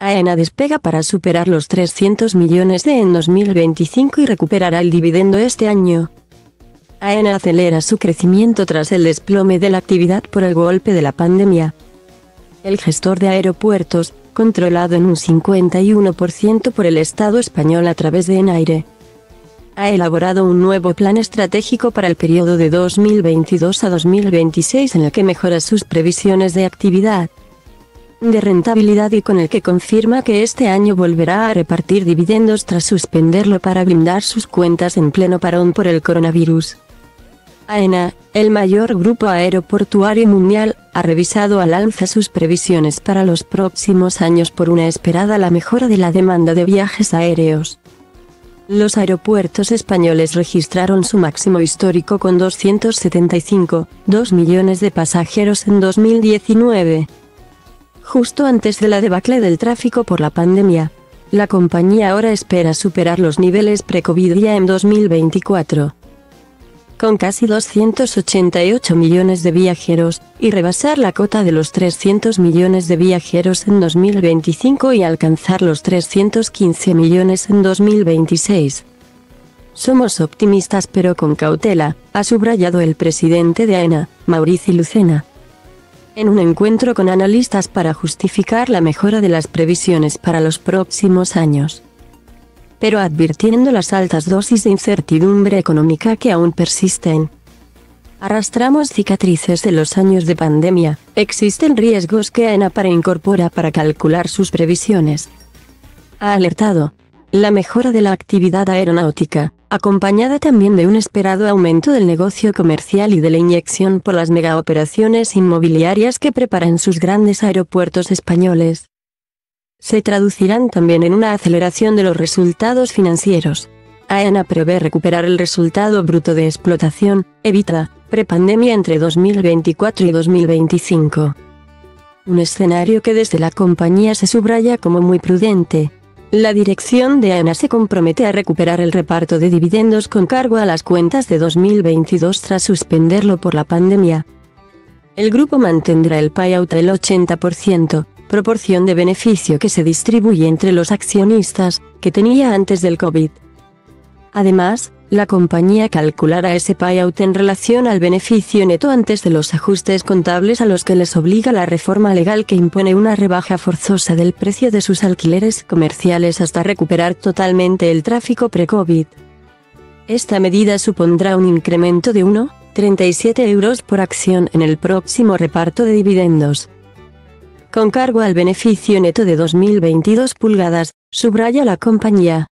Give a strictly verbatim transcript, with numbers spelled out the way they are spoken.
AENA despega para superar los trescientos millones de en dos mil veinticinco y recuperará el dividendo este año. AENA acelera su crecimiento tras el desplome de la actividad por el golpe de la pandemia. El gestor de aeropuertos, controlado en un cincuenta y uno por ciento por el Estado español a través de Enaire, ha elaborado un nuevo plan estratégico para el periodo de dos mil veintidós a dos mil veintiséis en el que mejora sus previsiones de actividad, de rentabilidad y con el que confirma que este año volverá a repartir dividendos tras suspenderlo para blindar sus cuentas en pleno parón por el coronavirus. AENA, el mayor grupo aeroportuario mundial, ha revisado al alza sus previsiones para los próximos años por una esperada la mejora de la demanda de viajes aéreos. Los aeropuertos españoles registraron su máximo histórico con doscientos setenta y cinco coma dos millones de pasajeros en dos mil diecinueve. Justo antes de la debacle del tráfico por la pandemia, la compañía ahora espera superar los niveles pre-COVID ya en dos mil veinticuatro. Con casi doscientos ochenta y ocho millones de viajeros, y rebasar la cota de los trescientos millones de viajeros en dos mil veinticinco y alcanzar los trescientos quince millones en dos mil veintiséis. Somos optimistas pero con cautela, ha subrayado el presidente de AENA, Maurici Lucena, en un encuentro con analistas para justificar la mejora de las previsiones para los próximos años, pero advirtiendo las altas dosis de incertidumbre económica que aún persisten. Arrastramos cicatrices de los años de pandemia, existen riesgos que AENA para incorpora para calcular sus previsiones. Ha alertado. La mejora de la actividad aeronáutica, acompañada también de un esperado aumento del negocio comercial y de la inyección por las megaoperaciones inmobiliarias que preparan sus grandes aeropuertos españoles, se traducirán también en una aceleración de los resultados financieros. AENA prevé recuperar el resultado bruto de explotación, EBITDA, prepandemia entre dos mil veinticuatro y dos mil veinticinco. Un escenario que desde la compañía se subraya como muy prudente. La dirección de AENA se compromete a recuperar el reparto de dividendos con cargo a las cuentas de dos mil veintidós tras suspenderlo por la pandemia. El grupo mantendrá el payout del ochenta por ciento, proporción de beneficio que se distribuye entre los accionistas, que tenía antes del COVID. Además, la compañía calculará ese payout en relación al beneficio neto antes de los ajustes contables a los que les obliga la reforma legal que impone una rebaja forzosa del precio de sus alquileres comerciales hasta recuperar totalmente el tráfico pre-COVID. Esta medida supondrá un incremento de uno coma treinta y siete euros por acción en el próximo reparto de dividendos, con cargo al beneficio neto de dos mil veintidós pulgadas, subraya la compañía.